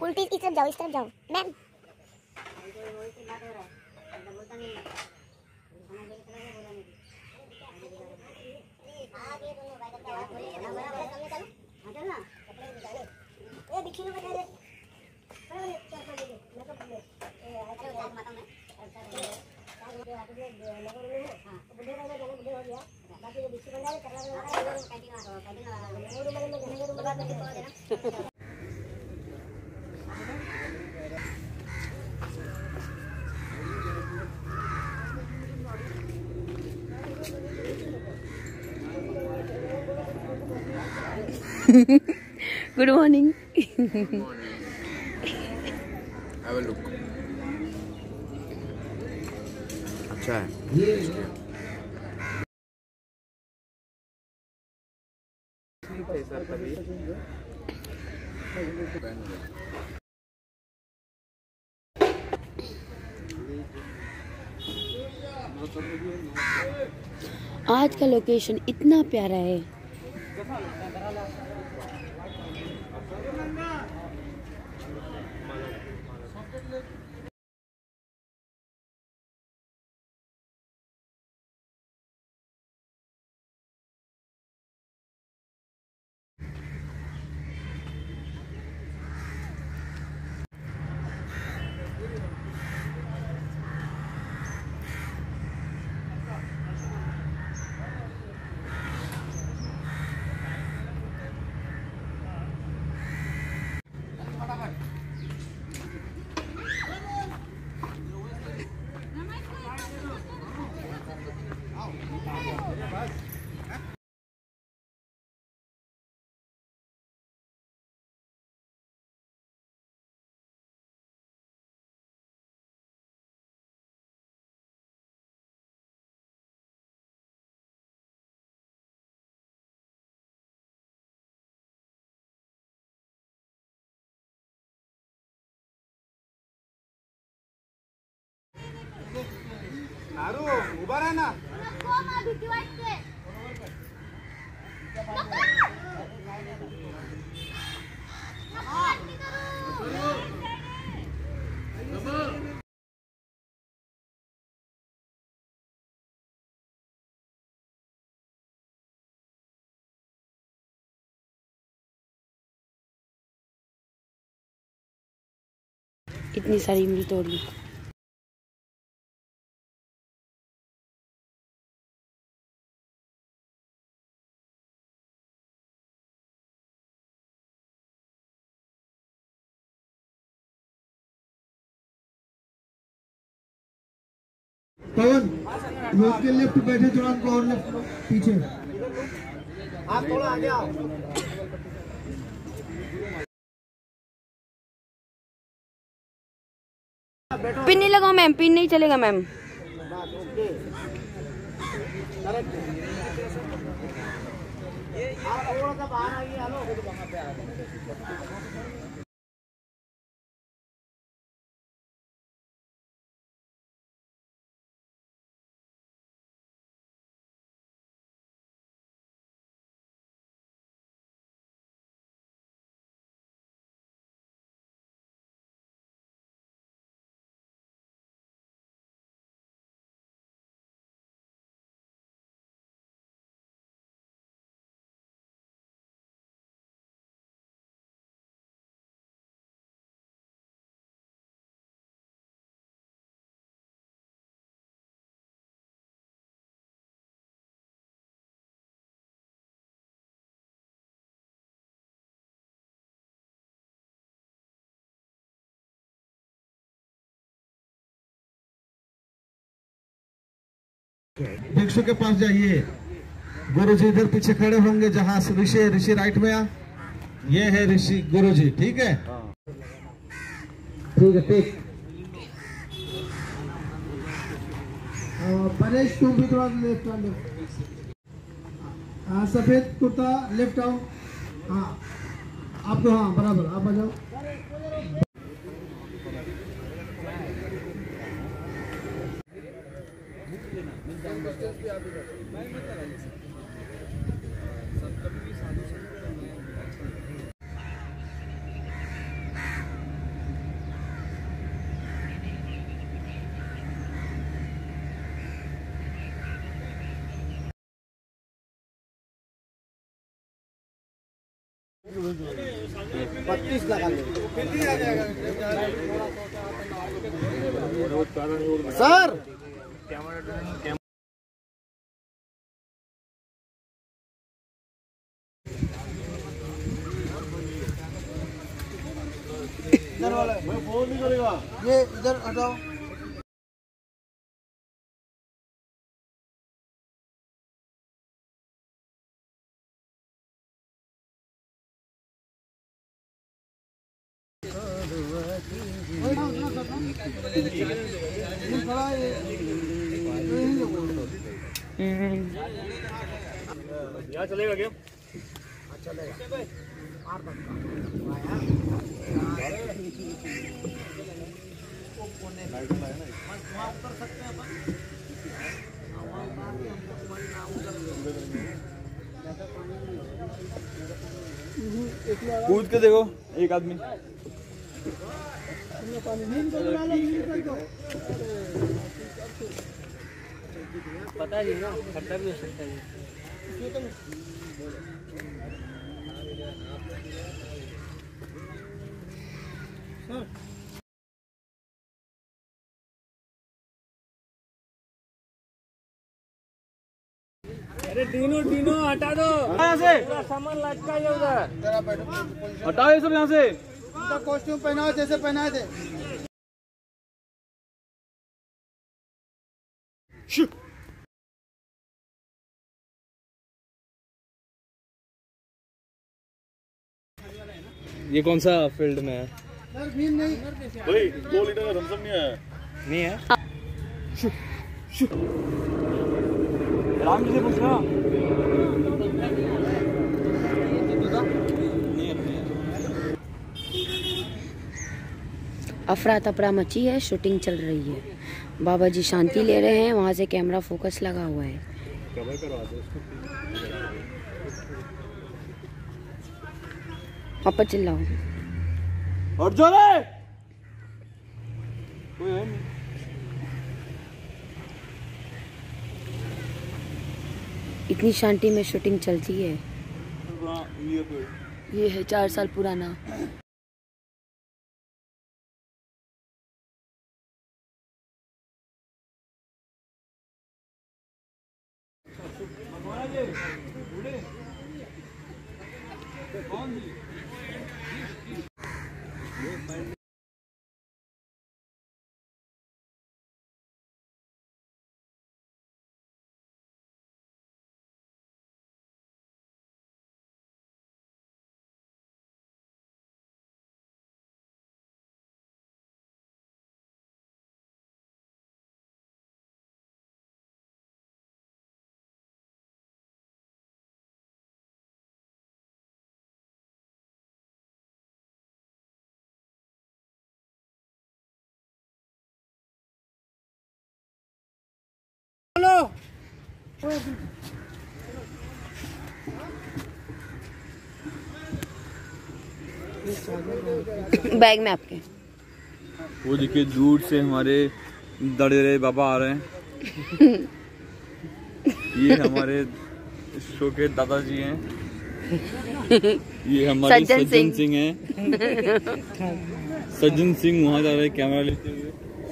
उल्टी इस तरफ जाओ, इस तरफ जाओ ma'am. Good morning. Have a look. अच्छा है। आज का लोकेशन इतना प्यारा है। नारू उभा रहा ना। इतनी सारी इमली तोड़ ली। पवन रोड के लेफ्ट बैठे तुरंत को और लेफ्ट पीछे आप थोड़ा आगे आओ। पिन नहीं लगाओ मैम, पिन नहीं चलेगा मैम। आप थोड़ा सा बाहर आइए। हेलो भिक्षु के पास जाइए। गुरु जी इधर पीछे खड़े होंगे जहाँ ऋषि राइट में आ। ये है ऋषि गुरु जी, ठीक है ठीक है ठीक। परेश तुम भी थोड़ा लेफ्ट आओ। हाँ सफेद कुर्ता लेफ्ट आओ। हाँ आप तो हाँ बराबर आप आ जाओ। 25 लगा ले सर। इधर वाला मैं फोन नहीं करेगा, ये इधर हटाओ। यहाँ चलेगा क्या? कूद के देखो एक आदमी। पता नहीं ना, खट्टा भी हो सकता है। अरे डीनो हटा दो यहाँ से, पूरा सामान लटका है उधर, हटाओ ये सब यहाँ से। उनका कॉस्ट्यूम पहनाओ जैसे पहनाए थे। ये कौन सा फील्ड में है? सर भीम नहीं भाई 2 लीटर का थम्स अप नहीं है। नहीं है। राम जी से पूछना। अफरा तफरा मची है, शूटिंग चल रही है। बाबा जी शांति ले रहे हैं, वहाँ से कैमरा फोकस लगा हुआ है। पापा चिल्लाओ। और जो रे कोई है नहीं। इतनी शांति में शूटिंग चलती है। ये है 4 साल पुराना। बैग में आपके वो देखिए दूर से हमारे दड़ेरे बाबा आ रहे हैं। ये हमारे शो के दादाजी हैं। ये हमारे सज्जन सिंह हैं। सज्जन सिंह वहाँ जा रहे हैं कैमरा लेते हुए।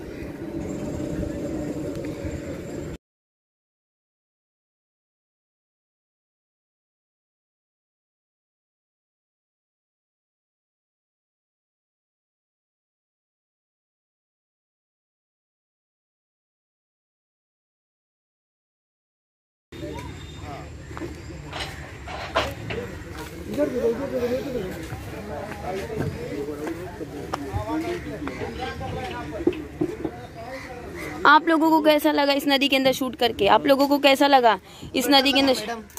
आप लोगों को कैसा लगा इस नदी के अंदर शूट करके? आप लोगों को कैसा लगा इस नदी के अंदर?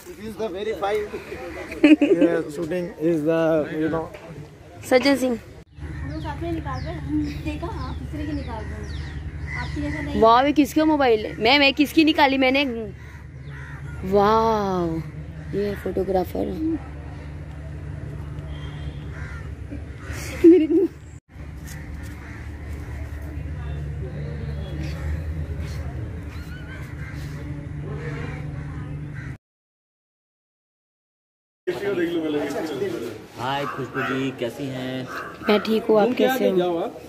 सज्जन सिंह वाह, ये किसका मोबाइल है? मैं किसकी निकाली मैंने? वाह, ये फोटोग्राफर देख लो हाय खुशबू जी, कैसी हैं? मैं ठीक हूँ, आप कैसे हो?